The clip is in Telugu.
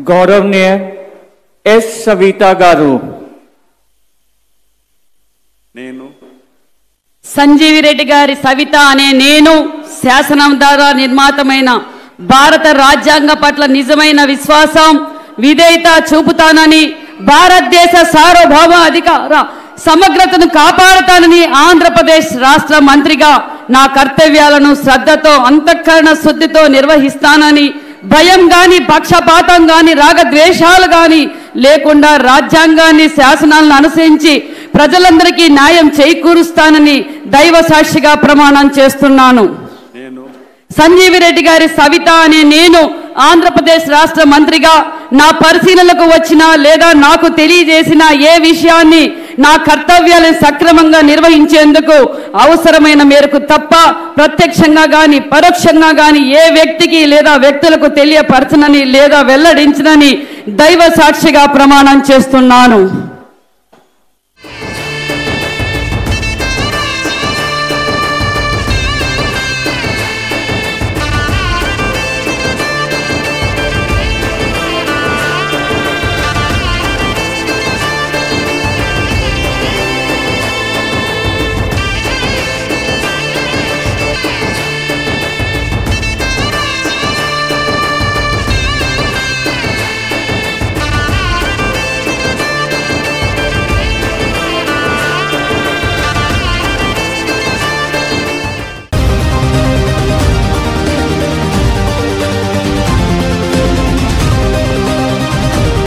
गौरवनीय एस सविता गारू సంజీవి రెడ్డి గారి సవిత అనే నేను శాసనం ద్వారా నిర్మాతమైన భారత రాజ్యాంగ పట్ల నిజమైన విశ్వాసం విధేయత చూపుతానని భారతదేశ సార్వభౌమ అధికార సమగ్రతను కాపాడుతానని ఆంధ్రప్రదేశ్ రాష్ట్ర మంత్రిగా నా కర్తవ్యాలను శ్రద్ధతో అంతఃకరణ శుద్ధితో నిర్వహిస్తానని భయం గాని పక్షపాతం గాని రాగద్వేషాలు గాని లేకుండా రాజ్యాంగాన్ని శాసనాలను అనుసరించి ప్రజలందరికీ న్యాయం చేకూరుస్తానని దైవ సాక్షిగా ప్రమాణం చేస్తున్నాను. సంజీవి రెడ్డి గారి సవిత అనే నేను ఆంధ్రప్రదేశ్ రాష్ట్ర మంత్రిగా నా పరిశీలనకు వచ్చిన లేదా నాకు తెలియజేసిన ఏ విషయాన్ని నా కర్తవ్యాలను సక్రమంగా నిర్వహించేందుకు అవసరమైన మేరకు తప్ప ప్రత్యక్షంగా గాని పరోక్షంగా గాని ఏ వ్యక్తికి లేదా వ్యక్తులకు తెలియపరచనని లేదా వెల్లడించనని దైవ సాక్షిగా ప్రమాణం చేస్తున్నాను.